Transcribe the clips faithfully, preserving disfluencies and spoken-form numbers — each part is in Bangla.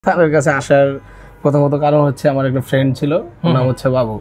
তাদের কাছে আসার প্রথমত কারণ হচ্ছে আমার একটা ফ্রেন্ড ছিল, ওর নাম হচ্ছে বাবু।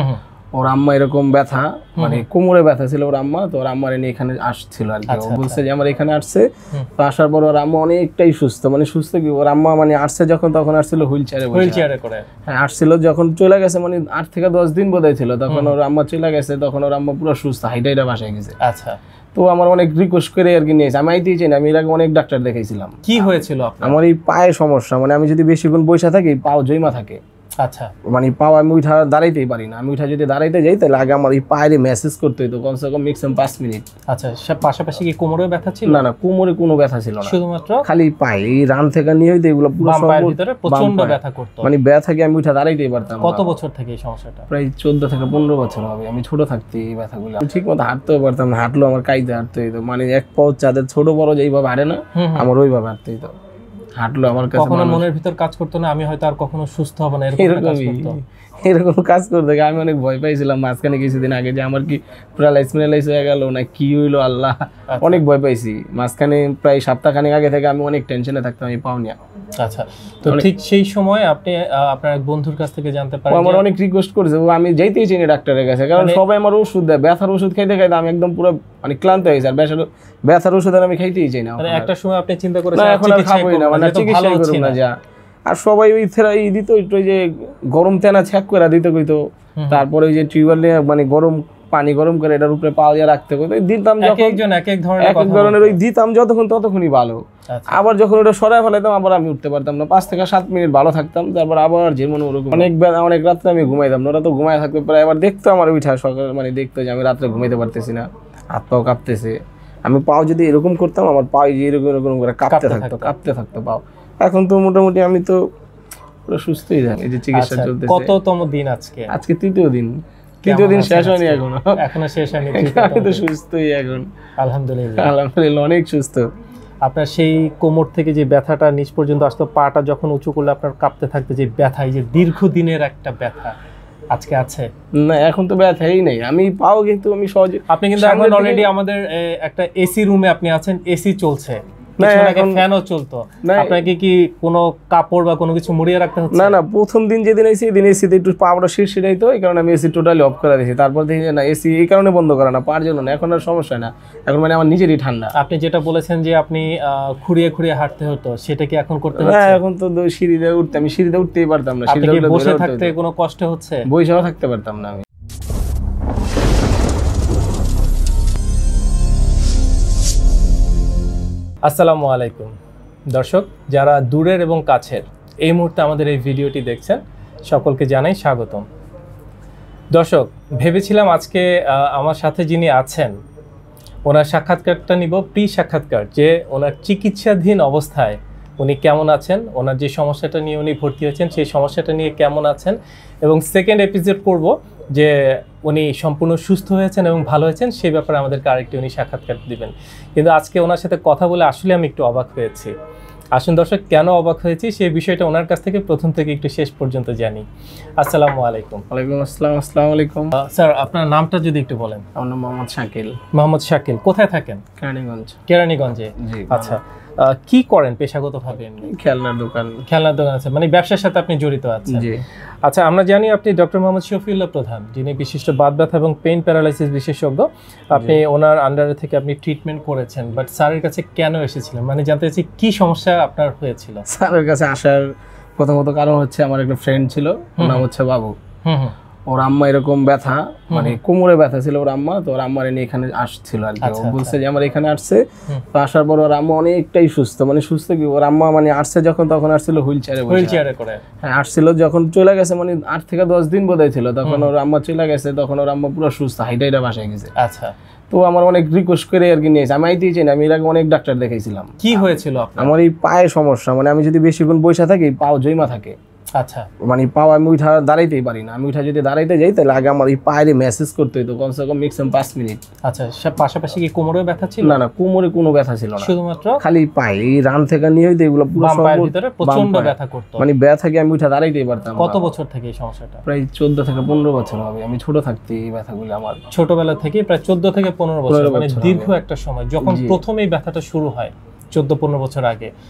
ওর আম্মা এরকম ব্যথা, মানে কোমরে ব্যথা ছিল ওর আম্মা, তো ওর আম্মার এনে এখানে আসছিল আর কি। ও বলছে যে আমার এখানে আসছে, তো আসার পর ওর আম্মা অনেকটাই সুস্থ, মানে সুস্থ কি ওর আম্মা মানে আসছে যখন তখন আসছিল হুইল চেয়ারে হুইল চেয়ারে করে, হ্যাঁ আসছিল। যখন চলে গেছে মানে আট থেকে দশ দিন বোধহয় ছিল, তখন ওর আম্মা চলে গেছে, তখন ওর আম্মা পুরো সুস্থ, হাইটাইটা বাসায় গেছে। আচ্ছা, তো আমার অনেক রিকোয়েস্ট করে আর কি নিয়েছে, আমি আইতেই চাই না। আমি এর আগে অনেক ডাক্তার দেখাইছিলাম। কি হয়েছিল আমার? এই পায়ে সমস্যা, মানে আমি যদি বেশিক্ষণ বসে থাকি পাও জমা থাকে। আচ্ছা, মানে পাও আমি উঠা দাঁড়াইতেই পারি না। আমি উঠা যদি দাঁড়াইতে যাই তাহলে আগে আমার এই পায়ে মেসেজ করতে হইতো কমসে কম ম্যাক্সিমাম পাঁচ মিনিট। আচ্ছা, সব পাশাপাশি কি কোমরে ব্যথা ছিল? না না, কোমরে কোনো ব্যথা ছিল না, শুধুমাত্র খালি পায়ে। এই রান থেকে নিয়ে হইতো এগুলো পুরো সব ভিতরে প্রচন্ড ব্যথা করতো, মানে ব্যথা কি আমি উঠা দাঁড়াইতেই পারতাম। কত বছর থেকে এই সমস্যাটা? প্রায় চোদ্দ থেকে পনেরো বছর হবে। আমি ছোট থাকতে এই ব্যথাগুলো, ঠিক মতো হাঁটতেও পারতাম না, হাঁটলেও আমার কাইতে হাঁটতে হইতো, মানে এক পাও চাঁদের ছোট বড় যেইভাবে হাঁটে না আমার ওইভাবে হাঁটতে হইতো। হাঁটলো আমার কাছে কখনো মনের ভিতর কাজ করতো না আমি হয়তো আর কখনো সুস্থ হব না, এরকমই এরকম কাজ করতে গিয়ে আমি অনেক ভয় পাইছিলাম মাঝখানে কিছুদিন আগে, যে আমার কি প্যারালাইজ প্যারালাইজ হয়ে গেল না কি হইলো আল্লাহ, অনেক ভয় পাইছি মাঝখানে। প্রায় সপ্তাহখানেক আগে থেকে আমি অনেক টেনশনে থাকতাম এই পাও নিয়ে। আচ্ছা, তো ঠিক সেই সময় আপনি আপনার এক বন্ধুর কাছ থেকে জানতে পারেন, আমার অনেক রিকোয়েস্ট করেছে, আমি যাইতেই চিনি ডাক্তারের কাছে, কারণ সবাই আমার ওষুধ দেয়, ব্যথার ওষুধ খাইতে খাইতে আমি একদম পুরো মানে ক্লান্ত হয়ে গেছি। আর ব্যথার ব্যথার ওষুধ আর আমি খাইতেই চাই না। একটা সময় আপনি চিন্তা করেছেন এখন আর খাবোই না, মানে চিকিৎসা করব না যা। আর সবাই ওই থেরাই দিত, ওই যে গরম তেনা ছ্যাক করে দিতে কইতো, তারপরে ওই যে টিউবওয়েল নিয়ে মানে গরম পানি গরম করে এটার উপরে পা দিয়ে রাখতে কইতো, দিতাম যখন একজন এক এক ধরনের এক এক ধরনের ওই দিতাম যতক্ষণ ততক্ষণই ভালো। আবার যখন ওটা সরায় ফেলাইতাম আবার আমি উঠতে পারতাম না, পাঁচ থেকে সাত মিনিট ভালো থাকতাম, তারপর আবার যেমন ওরকম অনেক অনেক রাত্রে আমি ঘুমাইতাম না, ওরা তো ঘুমায় থাকতো প্রায়। আবার দেখতো আমার উঠা সকাল মানে দেখতো যে আমি রাত্রে ঘুমাইতে পারতেছি না, হাত পাও কাঁপতেছে। আমি পাও যদি এরকম করতাম আমার পাও যে এরকম এরকম করে কাঁপতে থাকতো কাঁপতে থাকতো পাও। এখন তো মোটামুটি আমি তো পুরো সুস্থই থাকি, এই যে চিকিৎসা চলতেছে। কততম দিন আজকে? আজকে তৃতীয় দিন। তৃতীয় দিন শেষ হয়নি এখনো, এখনো শেষ হয়নি। আমি তো সুস্থই এখন, আলহামদুলিল্লাহ আলহামদুলিল্লাহ অনেক সুস্থ। আপনার সেই কোমর থেকে যে ব্যথাটা নিচ পর্যন্ত আসতো, পাটা যখন উঁচু করলে আপনার কাঁপতে থাকতো যে ব্যথা, এই যে দীর্ঘদিনের একটা ব্যথা আজকে আছে না? এখন তো ব্যথাই নেই, আমি পাও কিন্তু আমি সহজে। আপনি কিন্তু এখন অলরেডি আমাদের একটা এসি রুমে আপনি আছেন, এসি চলছে, ফ্যানও চলতো, আপনাকে কি কোনো কাপড় বা কোনো কিছু মুড়িয়ে রাখতে হচ্ছে? না না, প্রথম দিন যেদিন এসি এদিন এসিতে একটু পাওয়াটা শিরশিরাইতো, এই কারণে আমি এসি টোটালি অফ করে দিয়েছি। তারপর দেখি না এসি এই কারণে বন্ধ করা না, পাওয়ার জন্য না, এখন আর সমস্যা না, এখন মানে আমার নিজেরই ঠান্ডা। আপনি যেটা বলেছেন যে আপনি খুঁড়িয়ে খুঁড়িয়ে হাঁটতে হতো, সেটা কি এখন করতে হচ্ছে? হ্যাঁ, এখন তো সিঁড়িতে উঠতে আমি সিঁড়িতে উঠতেই পারতাম না। সিঁড়িতে বসে থাকতে কোনো কষ্ট হচ্ছে? বসেও থাকতে পারতাম না আমি। আসসালামু আলাইকুম দর্শক, যারা দূরের এবং কাছের এই মুহূর্তে আমাদের এই ভিডিওটি দেখছেন সকলকে জানাই স্বাগতম। দর্শক, ভেবেছিলাম আজকে আমার সাথে যিনি আছেন ওনার সাক্ষাৎকারটা নিব, প্রি সাক্ষাৎকার, যে ওনার চিকিৎসাধীন অবস্থায় উনি কেমন আছেন, ওনার যে সমস্যাটা নিয়ে উনি ভর্তি হয়েছেন সেই সমস্যাটা নিয়ে কেমন আছেন, এবং সেকেন্ড এপিসোড করব যে উনি সম্পূর্ণ সুস্থ হয়েছেন এবং ভালো হয়েছেন সেই ব্যাপারে আমাদেরকে আরেকটি উনি সাক্ষাৎকার দিবেন। কিন্তু আজকে ওনার সাথে কথা বলে আসলে আমি একটু অবাক হয়েছি। আসুন দর্শক, কেন অবাক হয়েছি সেই বিষয়টা ওনার কাছ থেকে প্রথম থেকে একটু শেষ পর্যন্ত জানি। আসসালামু আলাইকুম। ওয়ালাইকুম আসসালাম। আসসালামু আলাইকুম স্যার, আপনার নামটা যদি একটু বলেন। আমার নাম মোহাম্মদ শাকিল। মোহাম্মদ শাকিল, কোথায় থাকেন? কেরানীগঞ্জ। কেরানীগঞ্জে, আচ্ছা। কি করেন পেশাগতভাবে? খেলনার দোকান। খেলনার দোকান আছে, মানে ব্যবসার সাথে আপনি জড়িত আছেন? জি। আচ্ছা, আমরা জানি আপনি ডক্টর মোহাম্মদ শফিউল্লাহ প্রধান, যিনি বিশিষ্ট বাত ব্যথা এবং পেইন প্যারালাইসিস বিশেষজ্ঞ। আপনি ওনার আন্ডারে থেকে আপনি ট্রিটমেন্ট করেছেন, বাট স্যারের কাছে কেন এসেছিলেন, মানে জানতে চাইছি কি সমস্যা আপনার হয়েছিল? স্যারের কাছে আসার প্রথমত কারণ হচ্ছে আমার একটা ফ্রেন্ড ছিল, ওর নাম হচ্ছে বাবু। হুম হুম। ওর আম্মা এরকম ব্যথা, মানে কোমরে ব্যথা ছিল ওর আম্মা, তো ওর আম্মার এনে এখানে আসছিল আর কি। ও বলছে যে আমার এখানে আসছে, তো আসার পর ওর আম্মা অনেকটাই সুস্থ, মানে সুস্থ কি ওর আম্মা মানে আসছে যখন তখন আসছিল হুইল চেয়ারে হুইল চেয়ারে করে, হ্যাঁ আসছিল। যখন চলে গেছে মানে আট থেকে দশ দিন বোধহয় ছিল, তখন ওর আম্মা চলে গেছে, তখন ওর আম্মা পুরো সুস্থ, হাইটাইটা বাসায় গেছে। আচ্ছা, তো আমার অনেক রিকোয়েস্ট করে আর কি নিয়েছে, আমি আইতেই চাই না। আমি এর আগে অনেক ডাক্তার দেখাইছিলাম। কি হয়েছিল আমার? এই পায়ে সমস্যা, মানে আমি যদি বেশিক্ষণ বসে থাকি পাও জমা থাকে। আচ্ছা, মানে পাও আমি উঠা দাঁড়াইতেই পারি না। আমি উঠা যদি দাঁড়াইতে যাই তাহলে আগে আমার এই পায়ে মেসেজ করতে হইতো কমসে কম ম্যাক্সিমাম পাঁচ মিনিট। আচ্ছা, সব পাশাপাশি কি কোমরে ব্যথা ছিল? না না, কোমরে কোনো ব্যথা ছিল না, শুধুমাত্র খালি পায়ে। এই রান থেকে নিয়ে হইতো এগুলো পুরো সব ভিতরে প্রচন্ড ব্যথা করতো, মানে ব্যথা কি আমি উঠা দাঁড়াইতেই পারতাম না। কত বছর থেকে এই সমস্যাটা? প্রায় চোদ্দ থেকে পনেরো বছর হবে। আমি ছোট থাকতে এই ব্যথাগুলো আমার ছোটবেলা থেকে, প্রায় চোদ্দ থেকে পনেরো বছর, মানে দীর্ঘ একটা সময়। যখন প্রথম এই ব্যথাটা শুরু হয় চোদ্দ পনেরো বছর আগে,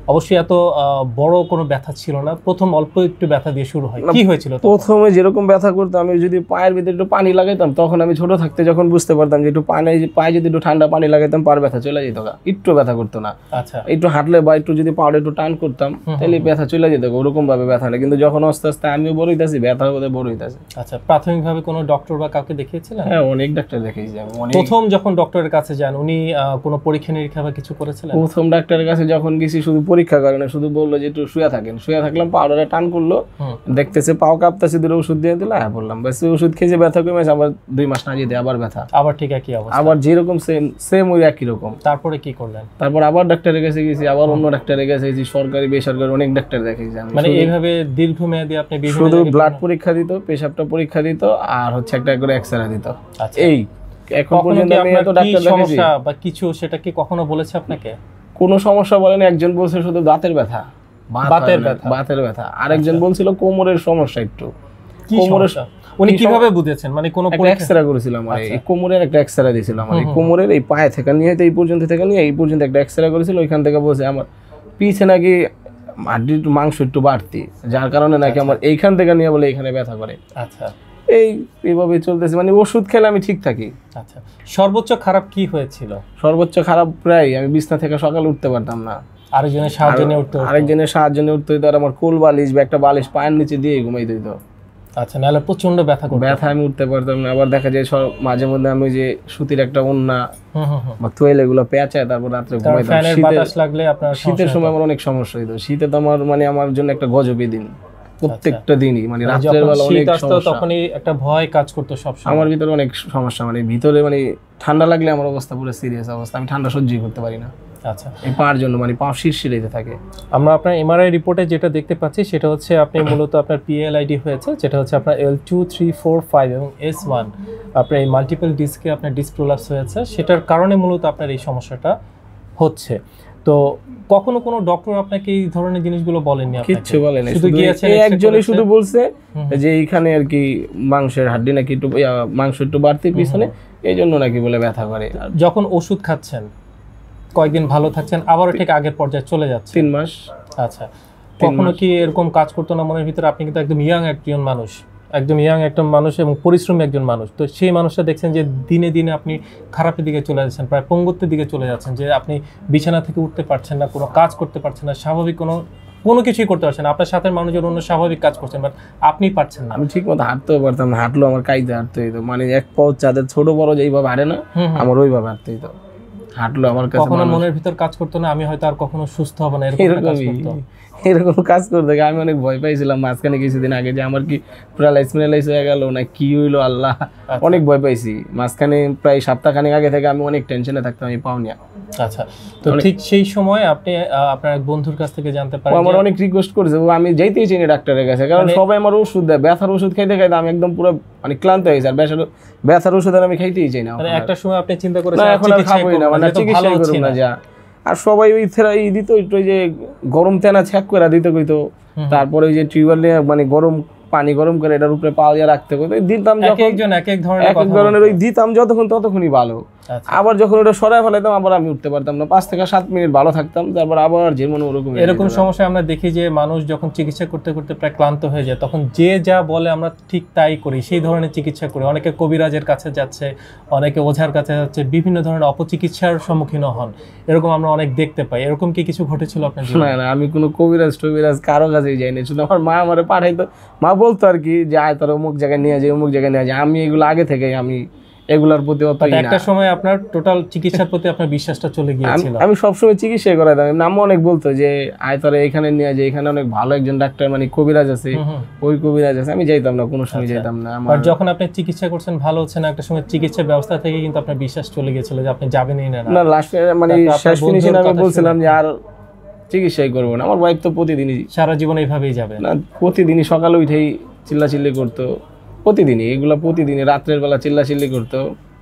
অবশ্যই এত বড় কোনো ব্যথা ছিল না, প্রথম অল্প একটু ব্যথা দিয়ে শুরু হয়, কি হয়েছিল? প্রথমে যেরকম ব্যথা করতো, আমি যদি পায়ের ভিতরে একটু পানি লাগাইতাম, তখন আমি ছোট থাকতে যখন বুঝতে পারতাম যে একটু পানি পায়ে যদি একটু ঠান্ডা পানি লাগাইতাম পার ব্যথা চলে যেত, একটু ব্যথা করতো না। আচ্ছা, একটু হাঁটলে বা একটু যদি পাউডার একটু টান করতাম তাহলে ব্যথা চলে যেত, ওরকম ভাবে ব্যথা না। কিন্তু যখন আস্তে আস্তে আমিও বড় হইতাছি, ব্যথা বোধহয় বড় হইতাছে। আচ্ছা, প্রাথমিকভাবে কোনো ডক্টর বা কাউকে দেখিয়েছিলেন? হ্যাঁ, অনেক ডাক্তার দেখিয়েছি আমি। প্রথম যখন ডক্টরের কাছে যান উনি কোনো পরীক্ষা নিরীক্ষা বা কিছু করেছিলেন? প্রথম ডাক্তারের কাছে যখন গেছি শুধু পরীক্ষা করে না, শুধু বললো যে একটু শুয়ে থাকেন। শুয়ে থাকলাম, পাউডারে টান করলো, দেখতেছে পাও কাঁপতেছে, দুটো ওষুধ দিয়ে দিল, হ্যাঁ বললাম বাস ওষুধ খেয়েছে, ব্যথা কমেছে। আবার দুই মাস না যেতে আবার ব্যথা, আবার ঠিক একই অবস্থা, আবার যেরকম সেম সেম ওই একই রকম। তারপরে কি করলেন? তারপর আবার ডাক্তারের কাছে গেছি, আবার অন্য ডাক্তারের কাছে গেছি, সরকারি বেসরকারি অনেক ডাক্তার দেখাইছি আমি। মানে এইভাবে দীর্ঘমেয়াদী আপনি শুধু ব্লাড পরীক্ষা দিত, পেশাবটা পরীক্ষা দিত, আর হচ্ছে একটা করে এক্সরে দিত। এই এখন পর্যন্ত আমি এত ডাক্তার দেখাইছি। সমস্যা বা কিছু সেটা কি কখনো বলেছে আপনাকে? কোনো সমস্যা বলেন, একজন বলছে শুধু দাঁতের ব্যথা, বাতের ব্যথা, বাতের ব্যথা। আরেকজন বলছিল কোমরের সমস্যা একটু। কোমরের উনি কিভাবে বুঝেছেন? মানে কোন এক্সরে করেছিলাম মানে এই কোমরের একটা এক্সরে দিয়েছিল আমার, এই কোমরের এই পায়ে থেকে নিয়ে এই পর্যন্ত থেকে নিয়ে এই পর্যন্ত একটা এক্সরে করেছিল। ওইখান থেকে বলছে আমার পিছে নাকি হাড্ডির একটু মাংস একটু বাড়তি, যার কারণে নাকি আমার এইখান থেকে নিয়ে বলে এইখানে ব্যথা করে। আচ্ছা, এই এইভাবে চলতেছে, মানে ওষুধ খেলে আমি ঠিক থাকি। আচ্ছা, সর্বোচ্চ খারাপ কি হয়েছিল? সর্বোচ্চ খারাপ প্রায় আমি বিছনা থেকে সকালে উঠতে পারতাম না, আরেকজনের সাহায্য নিয়ে উঠতে হতো। আরেকজনের সাহায্য নিয়ে উঠতে হতো, আর আমার কোল বালিশ বা একটা বালিশ পায়ের নিচে দিয়ে ঘুমাইতে হতো। আচ্ছা, নাহলে প্রচন্ড ব্যথা করতো। ব্যথা আমি উঠতে পারতাম না। আবার দেখা যায় মাঝে মধ্যে আমি যে সুতির একটা ওন্না বা তোয়েল এগুলো পেঁচায় তারপর রাত্রে ঘুমাইতাম। ফ্যানের বাতাস লাগলে আপনার শীতের সময় আমার অনেক সমস্যা হইতো। শীতে তো আমার মানে আমার জন্য একটা গজবই দিন, প্রত্যেকটা দিনই, মানে রাতের বেলা অনেক সমস্যা। তখনই একটা ভয় কাজ করতো সব সময় আমার ভিতরে, অনেক সমস্যা। মানে ভিতরে মানে ঠান্ডা লাগলে আমার অবস্থা পুরো সিরিয়াস অবস্থা, আমি ঠান্ডা সহ্যই করতে পারি না। আচ্ছা, এই পার জন্য মানে পা শিরশিরাইতে থাকে। আমরা আপনার এমআরআই রিপোর্টে যেটা দেখতে পাচ্ছি সেটা হচ্ছে আপনি মূলত আপনার পিএলআইডি হয়েছে, যেটা হচ্ছে আপনার L two three four five এবং এস ওয়ান আপনার এই মাল্টিপল ডিস্কে আপনার ডিস্ক প্রোলাপস হয়েছে, সেটার কারণে মূলত আপনার এই সমস্যাটা হচ্ছে। তো কখনো কোনো ডক্টর আপনাকে এই ধরনের জিনিসগুলো বলেননি? কিচ্ছু বলেনি, শুধু একজনই শুধু বলছে যে এইখানে আর কি মাংসের হাড্ডি নাকি একটু মাংস একটু বাড়তি পিছনে, এই জন্য নাকি বলে ব্যথা করে। যখন ওষুধ খাচ্ছেন কয়েকদিন ভালো থাকছেন, আবারও ঠিক আগের পর্যায়ে চলে যাচ্ছে তিন মাস। আচ্ছা, কখনো কি এরকম কাজ করতো না মনের ভিতরে? আপনি কিন্তু একদম ইয়াং একজন মানুষ, একদম ইয়াং একজন মানুষ এবং পরিশ্রমী একজন মানুষ। তো সেই মানুষটা দেখছেন যে দিনে দিনে আপনি খারাপের দিকে চলে যাচ্ছেন, প্রায় পঙ্গুত্বের দিকে চলে যাচ্ছেন, যে আপনি বিছানা থেকে উঠতে পারছেন না, কোনো কাজ করতে পারছেন না, স্বাভাবিক কোনো কোনো কিছুই করতে পারছেন না। আপনার সাথে মানুষজন অন্য স্বাভাবিক কাজ করছেন, বাট আপনি পারছেন না। আমি ঠিক মতো হাঁটতেও পারতাম না, হাঁটলেও আমার কাইতে হাঁটতে হইতো, মানে এক পাও চাঁদের ছোট বড় যেইভাবে হাঁটে না আমার ওইভাবে হাঁটতে হইতো। হাঁটলো আমার কাছে কখনো মনের ভিতর কাজ করতো না আমি হয়তো আর কখনো সুস্থ হব না, এরকমই এরকম কাজ করতে গিয়ে আমি অনেক ভয় পাইছিলাম মাঝখানে কিছুদিন আগে, যে আমার কি প্যারালাইজ ম্যারালাইজ হয়ে গেল না কি হইলো আল্লাহ, অনেক ভয় পাইছি মাঝখানে। প্রায় সপ্তাহখানেক আগে থেকে আমি অনেক টেনশনে থাকতাম এই পাও নিয়ে। আচ্ছা, তো ঠিক সেই সময় আপনি আপনার এক বন্ধুর কাছ থেকে জানতে পারেন, আমার অনেক রিকোয়েস্ট করেছে, আমি যাইতেই চিনি ডাক্তারের কাছে, কারণ সবাই আমার ওষুধ দেয়, ব্যথার ওষুধ খাইতে খাইতে আমি একদম পুরো মানে ক্লান্ত হয়ে গেছি, আর ব্যথার ওষুধ আর আমি খাইতেই চাই না। মানে একটা সময় আপনি চিন্তা করেছেন এখন আর খাবোই না, মানে চিকিৎসা করব না যা। আর সবাই ওই থেরাই দিত, একটু যে গরম তেনা ছ্যাক করে দিতে কইতো, তারপরে ওই যে টিউবওয়েল নিয়ে মানে গরম পানি গরম করে এটার উপরে পা দিয়ে রাখতে কইতো, দিতাম যখন একজন এক এক ধরনের এক এক ধরনের ওই দিতাম যতক্ষণ ততক্ষণই ভালো। আবার যখন ওটা সরায় ফেলাইতাম আবার আমি উঠতে পারতাম না, পাঁচ থেকে সাত মিনিট ভালো থাকতাম, তারপর আবার যে মনে ওরকম। এরকম সমস্যা আমরা দেখি যে মানুষ যখন চিকিৎসা করতে করতে প্রায় ক্লান্ত হয়ে যায়, তখন যে যা বলে আমরা ঠিক তাই করি, সেই ধরনের চিকিৎসা করি। অনেকে কবিরাজের কাছে যাচ্ছে, অনেকে ওঝার কাছে যাচ্ছে, বিভিন্ন ধরনের অপচিকিৎসার সম্মুখীন হন, এরকম আমরা অনেক দেখতে পাই। এরকম কি কিছু ঘটেছিল আপনার জীবনে? না না, আমি কোনো কবিরাজ টবিরাজ কারো কাছেই যাইনি, শুধু আমার মা আমারে পাঠাইতো, মা বলতো আর কি যে আয় তোর অমুক জায়গায় নিয়ে যায়, অমুক জায়গায় নিয়ে যায়। আমি এগুলো আগে থেকে আমি এগুলার প্রতি অত একটা সময় আপনার টোটাল চিকিৎসার প্রতি আপনার বিশ্বাসটা চলে গিয়েছিল। আমি সবসময় চিকিৎসা করাইতাম, নামও অনেক বলতো যে আয় তোরা এখানে নিয়ে যায়, এখানে অনেক ভালো একজন ডাক্তার মানে কবিরাজ আছে, ওই কবিরাজ আছে। আমি যাইতাম না, কোনো সময় যাইতাম না। আর যখন আপনি চিকিৎসা করছেন ভালো হচ্ছে না, একটা সময় চিকিৎসা ব্যবস্থা থেকে কিন্তু আপনার বিশ্বাস চলে গিয়েছিল যে আপনি যাবেনই না। না, লাস্টে মানে শেষ ফিনিশিং আমি বলছিলাম যে আর চিকিৎসাই করবো না। আমার ওয়াইফ তো প্রতিদিনই সারা জীবন এইভাবেই যাবে না, প্রতিদিনই সকালে উঠেই চিল্লাচিল্লি করতো, প্রতিদিনই এগুলা প্রতিদিনই রাত্রের বেলা চিল্লাচিল্লি করতো,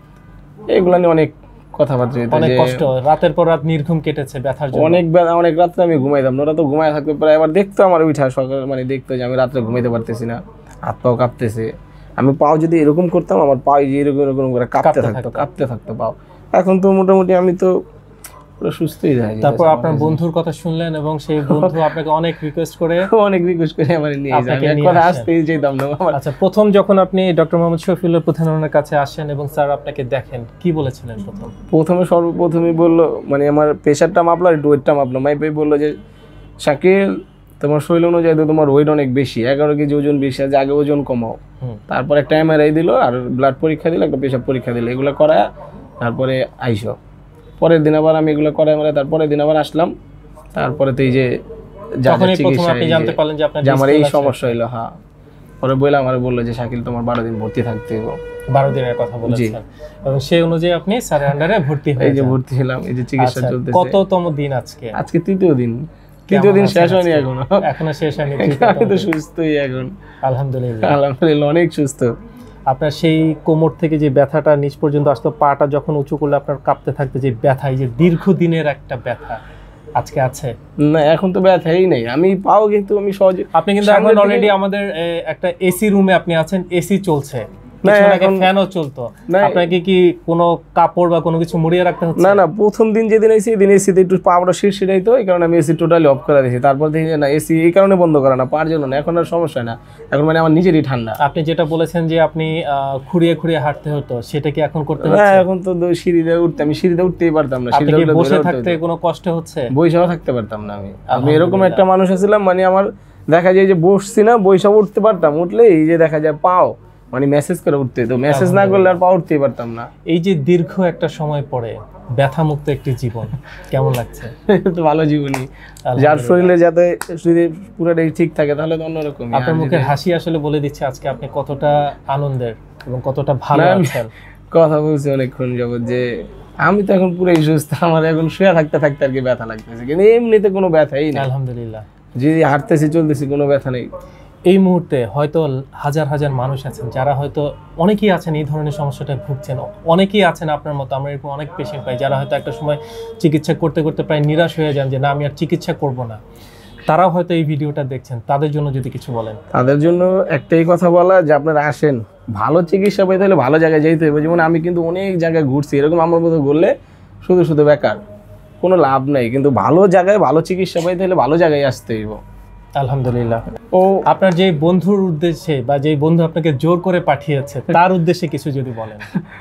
এগুলা নিয়ে অনেক কথাবার্তা হইতো। অনেক কষ্ট, রাতের পর রাত নির্ঘুম কেটেছে ব্যথার জন্য, অনেক অনেক রাত্রে আমি ঘুমাইতাম না, ওরা তো ঘুমায় থাকতো প্রায়। এবার দেখতো আমার উঠা সকালে মানে দেখতো যে আমি রাত্রে ঘুমাইতে পারতেছি না, হাত পাও কাঁপতেছে। আমি পাও যদি এরকম করতাম আমার পাও যে এরকম এরকম করে কাঁপতে থাকতো কাঁপতে থাকতো পাও। এখন তো মোটামুটি আমি তো পুরো সুস্থই দেখা যায়। তারপর আপনার বন্ধুর কথা শুনলেন এবং সেই বন্ধু আপনাকে অনেক রিকোয়েস্ট করে অনেক রিকোয়েস্ট করে আমার নিয়ে যায়, আমি এক কথা আসতেই যেতাম না আমার। আচ্ছা, প্রথম যখন আপনি ডক্টর মোহাম্মদ শফিউল্লাহ প্রধানের কাছে আসেন এবং স্যার আপনাকে দেখেন, কি বলেছিলেন প্রথম? প্রথমে সর্বপ্রথমে বললো, মানে আমার প্রেশারটা মাপলো আর ওয়েটটা মাপলো, মাইপে বললো যে শাকিল তোমার শরীর অনুযায়ী তো তোমার ওয়েট অনেক বেশি, এগারো কেজি ওজন বেশি আছে, আগে ওজন কমাও। তারপর একটা এমআরআই দিল আর ব্লাড পরীক্ষা দিল, একটা পেশাব পরীক্ষা দিল, এগুলো করায় তারপরে আইসো। পরের দিন আবার আমি এগুলো করাই মানে তারপরের দিন আবার আসলাম। তারপরে তো এই যে আমার এই সমস্যা হইলো, হ্যাঁ পরে বললাম, আমার বললো যে শাকিল তোমার বারো দিন ভর্তি থাকতে হবে। বারো দিনের কথা বলেছেন এবং সেই অনুযায়ী আপনি স্যারের আন্ডারে ভর্তি হয়ে এই যে ভর্তি হলাম, এই যে চিকিৎসা চলতেছে। কততম দিন আজকে? আজকে তৃতীয় দিন। তৃতীয় দিন শেষ হয়নি এখনো, এখনো শেষ হয়নি। আমি তো সুস্থই এখন, আলহামদুলিল্লাহ আলহামদুলিল্লাহ অনেক সুস্থ। আপনার সেই কোমর থেকে যে ব্যথাটা নিচ পর্যন্ত আসতো, পাটা যখন উঁচু করলে আপনার কাঁপতে থাকতে যে ব্যথা, এই যে দীর্ঘদিনের একটা ব্যথা আজকে আছে? না, এখন তো ব্যথাই নেই, আমি পাও কিন্তু আমি সহজে। আপনি কিন্তু এখন অলরেডি আমাদের একটা এসি রুমে আপনি আছেন, এসি চলছে, ফ্যানও চলতো, আপনাকে কি কোনো কাপড় বা কোনো কিছু মুড়িয়ে রাখতে হচ্ছে? না না, প্রথম দিন যেদিন এসি দিন এসিতে একটু পাওয়াটা শিরশিরাই তো, এই কারণে আমি এসি টোটালি অফ করে দিয়েছি। তারপর দেখি না এসি এই কারণে বন্ধ করা না, পাওয়ার জন্য না, এখন আর সমস্যা না, এখন মানে আমার নিজেরই ঠান্ডা। আপনি যেটা বলেছেন যে আপনি খুঁড়িয়ে খুঁড়িয়ে হাঁটতে হতো, সেটা কি এখন করতে হচ্ছে? হ্যাঁ, এখন তো সিঁড়িতে উঠতে, আমি সিঁড়িতে উঠতেই পারতাম না। সিঁড়িতে বসে থাকতে কোনো কষ্ট হচ্ছে? বইসাও থাকতে পারতাম না আমি। আমি এরকম একটা মানুষ ছিলাম, মানে আমার দেখা যায় যে বসছি না, বইসাও উঠতে পারতাম, উঠলে এই যে দেখা যায় পাও মানে মেসেজ করে উঠতে, তো মেসেজ না করলে আর পা উঠতেই পারতাম না। এই যে দীর্ঘ একটা সময় পরে ব্যথা মুক্ত একটি জীবন কেমন লাগছে? তো ভালো জীবনই, যার শরীরে যাতে শরীরে পুরোটাই ঠিক থাকে তাহলে তো অন্যরকম। আপনার মুখের হাসি আসলে বলে দিচ্ছে আজকে আপনি কতটা আনন্দের এবং কতটা ভালো আছেন। কথা বলছি অনেকক্ষণ যাবত যে আমি তো এখন পুরোই সুস্থ, আমার এখন শুয়ে থাকতে থাকতে আর কি ব্যথা লাগতেছে, কিন্তু এমনিতে কোনো ব্যথাই নেই আলহামদুলিল্লাহ। যদি হাঁটতেছি চলতেছি কোনো ব্যথা নেই। এই মুহূর্তে হয়তো হাজার হাজার মানুষ আছেন যারা হয়তো, অনেকেই আছেন এই ধরনের সমস্যাটায় ভুগছেন, অনেকেই আছেন আপনার মতো, আমরা এরকম অনেক পেশেন্ট পাই যারা হয়তো একটা সময় চিকিৎসা করতে করতে প্রায় নিরাশ হয়ে যান যে না আমি আর চিকিৎসা করব না। তারাও হয়তো এই ভিডিওটা দেখছেন, তাদের জন্য যদি কিছু বলেন। তাদের জন্য একটাই কথা বলা যে আপনারা আসেন, ভালো চিকিৎসা পেতে হলে ভালো জায়গায় যেতে হবে। যেমন আমি কিন্তু অনেক জায়গায় ঘুরছি, এরকম আমার মতো ঘুরলে শুধু শুধু বেকার, কোনো লাভ নেই। কিন্তু ভালো জায়গায় ভালো চিকিৎসা পেতে হলে ভালো জায়গায় আসতে হইব। আলহামদুলিল্লাহ। ও আপনার যে বন্ধুর উদ্দেশ্যে বা যে বন্ধু আপনাকে জোর করে পাঠিয়েছে তার উদ্দেশ্যে কিছু যদি বলেন।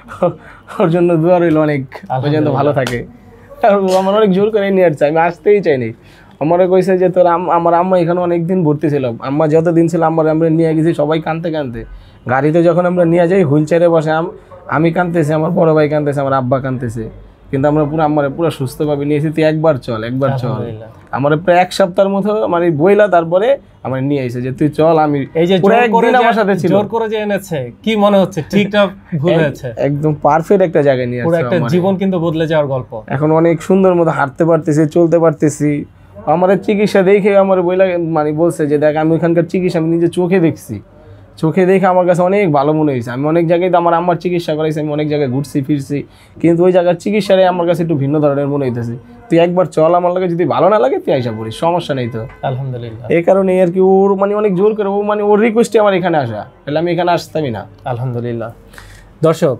ওর জন্য দোয়া রইল অনেক, পর্যন্ত ভালো থাকে। আমার অনেক জোর করে নিয়ে আসছে, আমি আসতেই চাইনি। আমারে কইছে যে তোর আমার আম্মা এখানে অনেকদিন ভর্তি ছিল, আম্মা যতদিন ছিল আম্মার আমরা নিয়ে গেছি সবাই কাঁদতে কাঁদতে, গাড়িতে যখন আমরা নিয়ে যাই হুইল চেয়ারে বসে আমি কাঁদতেছি, আমার বড় ভাই কাঁদতেছে, আমার আব্বা কাঁদতেছে, কিন্তু আমরা পুরো আমার পুরো সুস্থভাবে নিয়েছি। তুই একবার চল, একবার চল। আমার প্রায় এক সপ্তাহের মতো মানে বইলা, তারপরে আমার নিয়ে এসে যে তুই চল। আমি এই যে একদিন আমার সাথে ছিল, জোর করে যে এনেছে, কি মনে হচ্ছে ঠিকঠাক ভুল হয়েছে? একদম পারফেক্ট একটা জায়গায় নিয়ে আসছে, পুরো একটা জীবন কিন্তু বদলে যাওয়ার গল্প। এখন অনেক সুন্দর মতো হাঁটতে পারতেছি, চলতে পারতেছি। আমার চিকিৎসা দেখে আমার বইলা মানে বলছে যে দেখ আমি ওইখানকার চিকিৎসা আমি নিজে চোখে দেখছি, চোখে দেখে আমার কাছে অনেক ভালো মনে হয়েছে। আমি অনেক জায়গায় তো আমার আম্মার চিকিৎসা করাইছি, আমি অনেক জায়গায় ঘুরছি ফিরছি, কিন্তু ওই জায়গার চিকিৎসাটাই আমার কাছে একটু ভিন্ন ধরনের মনে হইতেছে। তুই একবার চল, আমার লাগে যদি ভালো না লাগে তুই আইসা পড়িস, সমস্যা নেই তো। আলহামদুলিল্লাহ। এই কারণে আর কি ওর মানে অনেক জোর করে, ও মানে ওর রিকোয়েস্টে আমার এখানে আসা, তাহলে আমি এখানে আসতামই না। আলহামদুলিল্লাহ। দর্শক,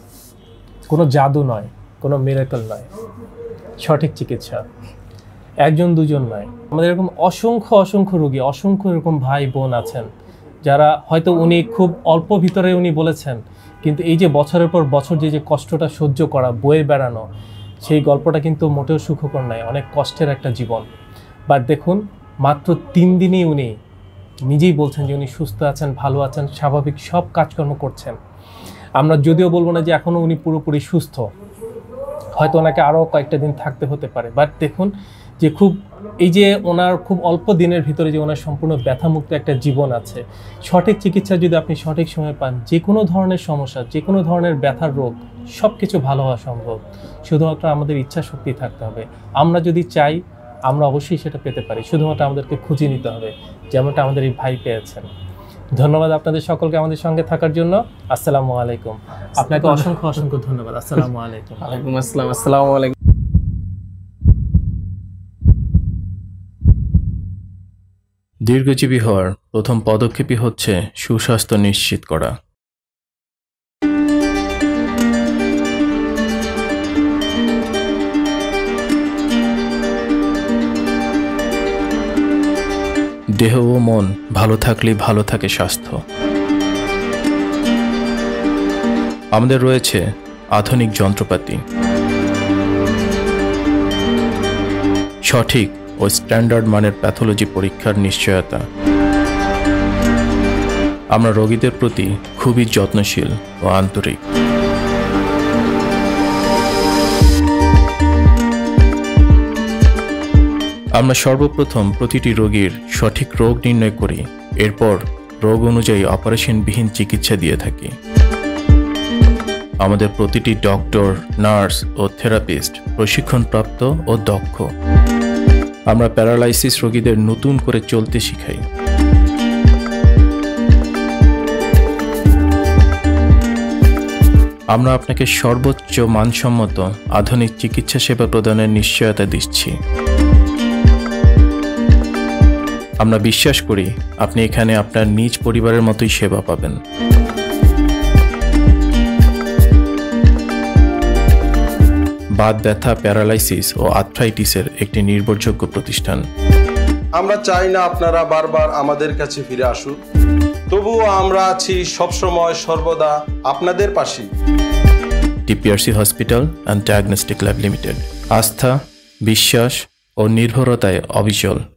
কোনো জাদু নয়, কোনো মিরাকল নয়, সঠিক চিকিৎসা একজন দুজন নয়, আমাদের এরকম অসংখ্য অসংখ্য রোগী, অসংখ্য এরকম ভাই বোন আছেন যারা হয়তো উনি খুব অল্প ভিতরে উনি বলেছেন, কিন্তু এই যে বছরের পর বছর যে যে কষ্টটা সহ্য করা, বয়ে বেড়ানো, সেই গল্পটা কিন্তু মোটেও সুখকর নয়, অনেক কষ্টের একটা জীবন। বাট দেখুন, মাত্র তিন দিনই উনি নিজেই বলছেন যে উনি সুস্থ আছেন, ভালো আছেন, স্বাভাবিক সব কাজকর্ম করছেন। আমরা যদিও বলবো না যে এখনও উনি পুরোপুরি সুস্থ, হয়তো ওনাকে আরও কয়েকটা দিন থাকতে হতে পারে, বাট দেখুন যে খুব এই যে ওনার খুব অল্প দিনের ভিতরে যে ওনার সম্পূর্ণ ব্যথামুক্ত একটা জীবন আছে। সঠিক চিকিৎসা যদি আপনি সঠিক সময় পান, যে কোনো ধরনের সমস্যা, যে কোনো ধরনের ব্যথার রোগ, সব কিছু ভালো হওয়া সম্ভব। শুধুমাত্র আমাদের ইচ্ছা শক্তি থাকতে হবে। আমরা যদি চাই, আমরা অবশ্যই সেটা পেতে পারি, শুধুমাত্র আমাদেরকে খুঁজে নিতে হবে, যেমনটা আমাদের এই ভাই পেয়েছেন। ধন্যবাদ আপনাদের সকলকে আমাদের সঙ্গে থাকার জন্য। আসসালামু আলাইকুম। আপনাকে অসংখ্য অসংখ্য ধন্যবাদ। আসসালামু আলাইকুম। ওয়ালাইকুম আসসালাম। আসসালামু আলাইকুম। দীর্ঘজীবী হওয়ার প্রথম পদক্ষেপই হচ্ছে সুস্বাস্থ্য নিশ্চিত করা। দেহ ও মন ভালো থাকলেই ভালো থাকে স্বাস্থ্য। আমাদের রয়েছে আধুনিক যন্ত্রপাতি, সঠিক ও স্ট্যান্ডার্ড মানের প্যাথোলজি পরীক্ষার নিশ্চয়তা। আমরা রোগীদের প্রতি খুবই যত্নশীল ও আন্তরিক। আমরা সর্বপ্রথম প্রতিটি রোগীর সঠিক রোগ নির্ণয় করি, এরপর রোগ অনুযায়ী অপারেশনবিহীন চিকিৎসা দিয়ে থাকি। আমাদের প্রতিটি ডক্টর, নার্স ও থেরাপিস্ট প্রশিক্ষণপ্রাপ্ত ও দক্ষ। আমরা প্যারালাইসিস রোগীদের নতুন করে চলতে শিখাই। আমরা আপনাকে সর্বোচ্চ মানসম্মত আধুনিক চিকিৎসা সেবা প্রদানের নিশ্চয়তা দিচ্ছি। আমরা বিশ্বাস করি আপনি এখানে আপনার নিজ পরিবারের মতোই সেবা পাবেন। বাত ব্যথা, প্যারালাইসিস ও আর্থ্রাইটিসের একটি নির্ভরযোগ্য প্রতিষ্ঠান। আমরা চাই না আপনারা বারবার আমাদের কাছে ফিরে আসুন, তবুও আমরা আছি সবসময় সর্বদা আপনাদের পাশেই। TPRC hospital and diagnostic lab limited, আস্থা, বিশ্বাস ও নির্ভরতায় অবিচল।